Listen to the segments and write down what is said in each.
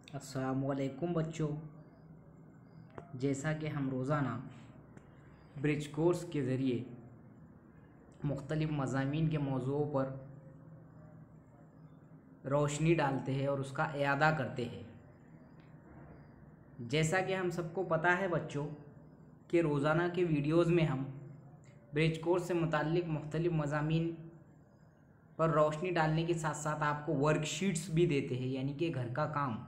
अस्सलामुअलैकुम बच्चों। जैसा कि हम रोज़ाना ब्रिज कोर्स के ज़रिए मुख्तलिफ़ मज़ामीन के मौज़ूओं पर रोशनी डालते हैं और उसका इयादा करते हैं। जैसा कि हम सबको पता है बच्चों कि रोज़ाना के वीडियोज़ में हम ब्रिज कोर्स से मुताल्लिक़ मुख्तलिफ़ मज़ामीन पर रोशनी डालने के साथ साथ आपको वर्कशीट्स भी देते हैं, यानी कि घर का काम।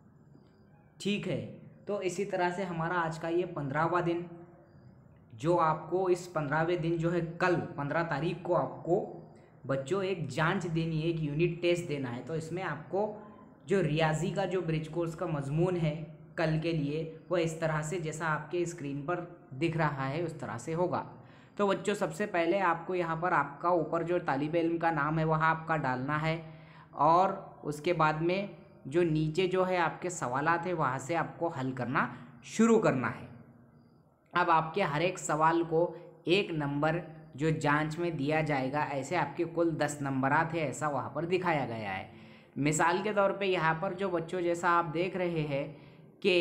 ठीक है, तो इसी तरह से हमारा आज का ये 15वां दिन, जो आपको इस 15वें दिन जो है कल 15 तारीख को आपको बच्चों एक जांच देनी है, एक यूनिट टेस्ट देना है। तो इसमें आपको जो रियाजी का जो ब्रिज कोर्स का मजमून है कल के लिए, वो इस तरह से जैसा आपके स्क्रीन पर दिख रहा है उस तरह से होगा। तो बच्चों सबसे पहले आपको यहाँ पर आपका ऊपर जो तालिब इल्म का नाम है वह आपका डालना है, और उसके बाद में जो नीचे जो है आपके सवालात है वहाँ से आपको हल करना शुरू करना है। अब आपके हर एक सवाल को एक नंबर जो जांच में दिया जाएगा, ऐसे आपके कुल 10 नंबरात है, ऐसा वहाँ पर दिखाया गया है। मिसाल के तौर पे यहाँ पर जो बच्चों जैसा आप देख रहे हैं कि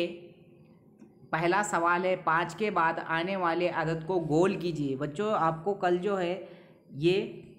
पहला सवाल है 5 के बाद आने वाले अदद को गोल कीजिए। बच्चों आपको कल जो है ये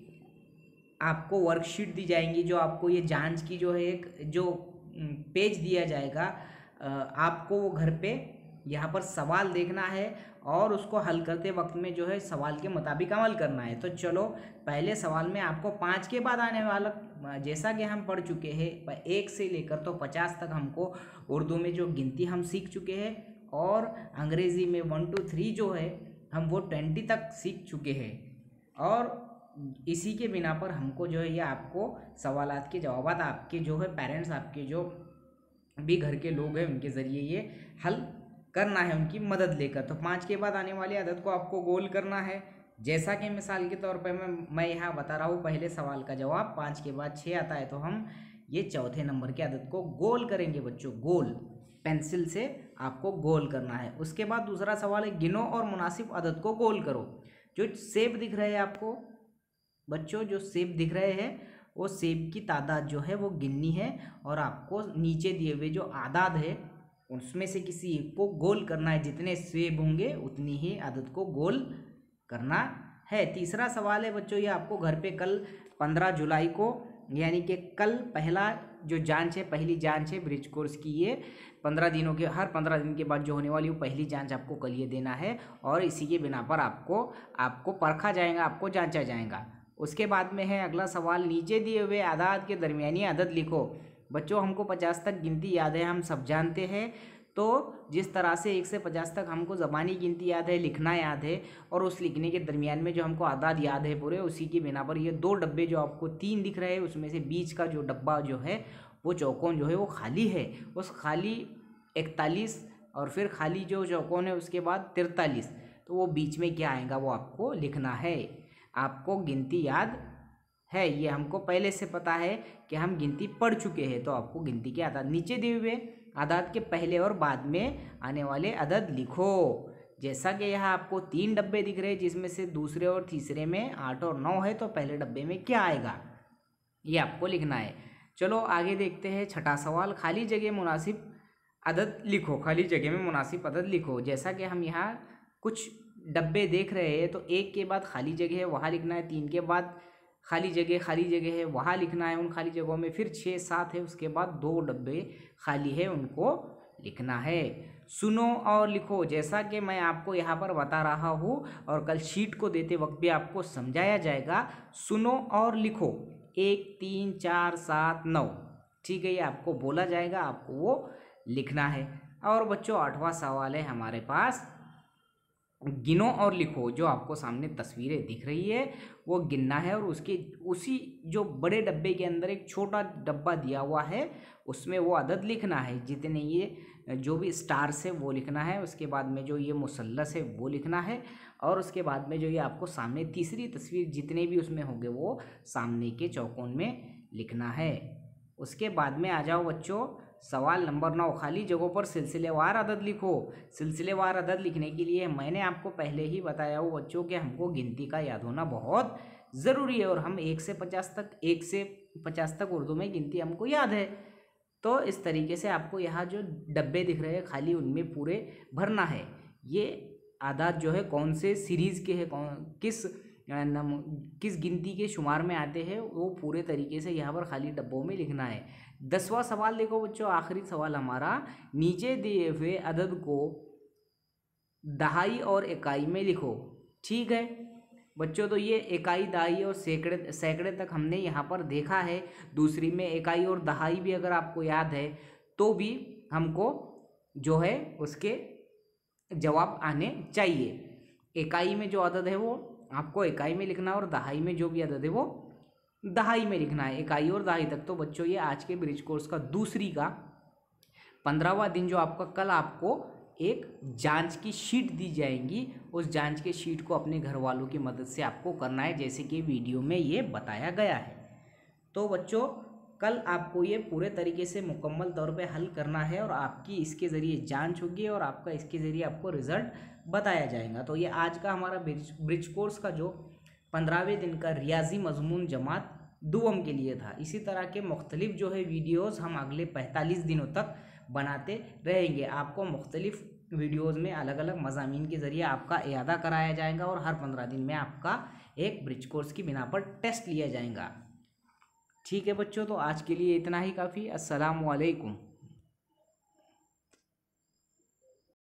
आपको वर्कशीट दी जाएंगी, जो आपको ये जांच की जो है एक जो पेज दिया जाएगा, आपको वो घर पे यहाँ पर सवाल देखना है और उसको हल करते वक्त में जो है सवाल के मुताबिक अमल करना है। तो चलो पहले सवाल में आपको 5 के बाद आने वाला, जैसा कि हम पढ़ चुके हैं 1 से लेकर तो 50 तक हमको उर्दू में जो गिनती हम सीख चुके हैं, और अंग्रेज़ी में 1 2 3 जो है हम वो 20 तक सीख चुके हैं। और इसी के बिना पर हमको जो है ये आपको सवालात के जवाबात आपके जो है पेरेंट्स, आपके जो भी घर के लोग हैं उनके ज़रिए ये हल करना है, उनकी मदद लेकर। तो 5 के बाद आने वाले अदद को आपको गोल करना है। जैसा कि मिसाल के तौर पर मैं यहाँ बता रहा हूँ, पहले सवाल का जवाब 5 के बाद 6 आता है, तो हम ये चौथे नंबर के अदद को गोल करेंगे बच्चों। गोल पेंसिल से आपको गोल करना है। उसके बाद दूसरा सवाल है गिनो और मुनासिब अदद को गोल करो। जो सेब दिख रहे हैं आपको बच्चों, जो सेब दिख रहे हैं वो सेब की तादाद जो है वो गिननी है, और आपको नीचे दिए हुए जो आदाद है उसमें से किसी एक को गोल करना है। जितने सेब होंगे उतनी ही आदत को गोल करना है। तीसरा सवाल है बच्चों, ये आपको घर पे कल 15 जुलाई को, यानी कि कल पहला जो जांच है, पहली जांच है ब्रिज कोर्स की, ये 15 दिनों के, हर 15 दिन के बाद जो होने वाली वो पहली जांच आपको कल ये देना है, और इसी के बिना पर आपको परखा जाएगा, आपको जांचा जाएगा। उसके बाद में है अगला सवाल, नीचे दिए हुए आदाद के दरमियानी अदद लिखो। बच्चों हमको 50 तक गिनती याद है, हम सब जानते हैं। तो जिस तरह से 1 से 50 तक हमको ज़बानी गिनती याद है, लिखना याद है, और उस लिखने के दरमियान में जो हमको आदाद याद है पूरे, उसी की बिना पर ये 2 डब्बे जो आपको 3 दिख रहे हैं, उसमें से बीच का जो डब्बा जो है वो चौकोन जो है वो खाली है। उस खाली 41 और फिर खाली जो चौकोन है उसके बाद 43, तो वो बीच में क्या आएगा वो आपको लिखना है। आपको गिनती याद है, ये हमको पहले से पता है कि हम गिनती पढ़ चुके हैं, तो आपको गिनती के आदाद नीचे दिए हुए आदाद के पहले और बाद में आने वाले अदद लिखो। जैसा कि यहाँ आपको 3 डब्बे दिख रहे हैं, जिसमें से दूसरे और तीसरे में 8 और 9 है, तो पहले डब्बे में क्या आएगा ये आपको लिखना है। चलो आगे देखते हैं। छठा सवाल, खाली जगह मुनासिब अदद लिखो। खाली जगह में मुनासिब अदद लिखो। जैसा कि हम यहाँ कुछ डब्बे देख रहे हैं, तो 1 के बाद खाली जगह है वहाँ लिखना है, 3 के बाद खाली जगह है वहाँ लिखना है, उन खाली जगहों में फिर 6 7 है, उसके बाद 2 डब्बे खाली है उनको लिखना है। सुनो और लिखो। जैसा कि मैं आपको यहाँ पर बता रहा हूँ और कल शीट को देते वक्त भी आपको समझाया जाएगा, सुनो और लिखो 1 3 4 7 9, ठीक है, ये आपको बोला जाएगा, आपको वो लिखना है। और बच्चों 8वां सवाल है हमारे पास, गिनो और लिखो। जो आपको सामने तस्वीरें दिख रही है वो गिनना है, और उसके उसी जो बड़े डब्बे के अंदर एक छोटा डब्बा दिया हुआ है, उसमें वो अदद लिखना है। जितने ये जो भी स्टार्स है वो लिखना है, उसके बाद में जो ये मुसल्लस है वो लिखना है, और उसके बाद में जो ये आपको सामने तीसरी तस्वीर जितने भी उसमें होंगे वो सामने के चौकोन में लिखना है। उसके बाद में आ जाओ बच्चों सवाल नंबर 9, खाली जगहों पर सिलसिलेवार अदद लिखो। सिलसिलेवार अदद लिखने के लिए मैंने आपको पहले ही बताया हो बच्चों कि हमको गिनती का याद होना बहुत ज़रूरी है, और हम 1 से 50 तक उर्दू में गिनती हमको याद है। तो इस तरीके से आपको यहाँ जो डब्बे दिख रहे हैं खाली, उनमें पूरे भरना है। ये आदात जो है कौन से सीरीज़ के है, कौन किस गिनती के शुमार में आते हैं, वो पूरे तरीके से यहाँ पर खाली डब्बों में लिखना है। 10वां सवाल देखो बच्चों, आखिरी सवाल हमारा, नीचे दिए हुए अदद को दहाई और इकाई में लिखो। ठीक है बच्चों, तो ये इकाई, दहाई और सैकड़े तक हमने यहाँ पर देखा है। दूसरी में इकाई और दहाई भी अगर आपको याद है तो भी हमको जो है उसके जवाब आने चाहिए। इकाई में जो अदद है वो आपको इकाई में लिखना है और दहाई में जो भी अदद है वो दहाई में लिखना है। इकाई और दहाई तक। तो बच्चों ये आज के ब्रिज कोर्स का दूसरी का 15वां दिन जो आपका, कल आपको एक जांच की शीट दी जाएंगी। उस जांच के शीट को अपने घर वालों की मदद से आपको करना है, जैसे कि वीडियो में ये बताया गया है। तो बच्चों कल आपको ये पूरे तरीके से मुकम्मल तौर पे हल करना है और आपकी इसके ज़रिए जांच होगी और आपका इसके ज़रिए आपको रिज़ल्ट बताया जाएगा। तो ये आज का हमारा ब्रिज कोर्स का जो 15वें दिन का रियाजी मजमून जमात दुवम के लिए था। इसी तरह के मुख्तलिफ जो है वीडियोज़ हम अगले 45 दिनों तक बनाते रहेंगे। आपको मुख्तलिफ वीडियोज़ में अलग अलग मज़ामीन के ज़रिए आपका इयादा कराया जाएगा और हर 15 दिन में आपका एक ब्रिज कोर्स की बिना पर टेस्ट लिया जाएगा। ठीक है बच्चों, तो आज के लिए इतना ही काफ़ी। अस्सलामु अलैकुम।